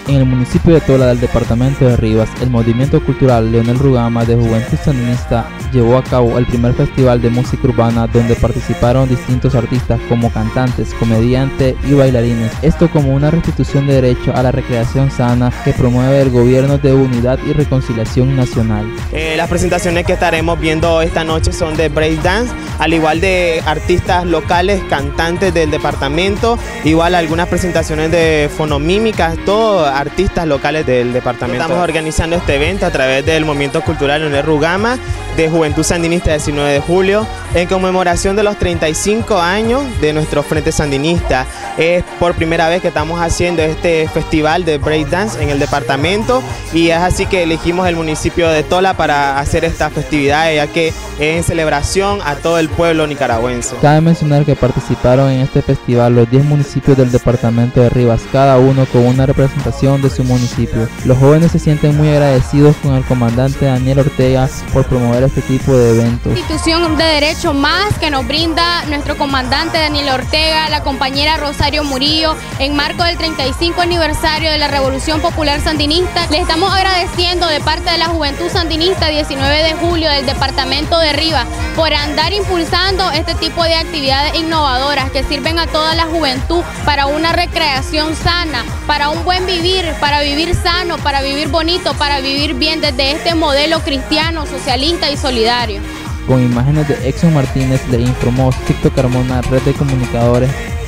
En el municipio de Tola del departamento de Rivas, el movimiento cultural Leonel Rugama de Juventud Sandinista llevó a cabo el primer festival de música urbana donde participaron distintos artistas como cantantes, comediantes y bailarines. Esto como una restitución de derecho a la recreación sana que promueve el Gobierno de Unidad y Reconciliación Nacional. Las presentaciones que estaremos viendo esta noche son de breakdance, al igual de artistas locales, cantantes del departamento, igual algunas presentaciones de fonomímicas, todo artistas locales del departamento. Estamos organizando este evento a través del movimiento cultural Leonel Rugama de Juventud Sandinista 19 de julio en conmemoración de los 35 años de nuestro Frente Sandinista. Es por primera vez que estamos haciendo este festival de breakdance en el departamento y es así que elegimos el municipio de Tola para hacer esta festividad, ya que es en celebración a todo el pueblo nicaragüense. Cabe mencionar que participaron en este festival los 10 municipios del departamento de Rivas, cada uno con una representación de su municipio. Los jóvenes se sienten muy agradecidos con el comandante Daniel Ortega por promover este tipo de eventos. Institución de derecho más que nos brinda nuestro comandante Daniel Ortega, la compañera Rosario Murillo, en marco del 35 aniversario de la Revolución Popular Sandinista. Le estamos agradeciendo de parte de la Juventud Sandinista 19 de julio del departamento de Rivas por andar impulsando este tipo de actividades innovadoras que sirven a toda la juventud para una recreación sana, para un buen vivir, para vivir sano, para vivir bonito, para vivir bien desde este modelo cristiano, socialista y solidario. Con imágenes de Exxon Martínez, le informó Víctor Carmona, Red de Comunicadores.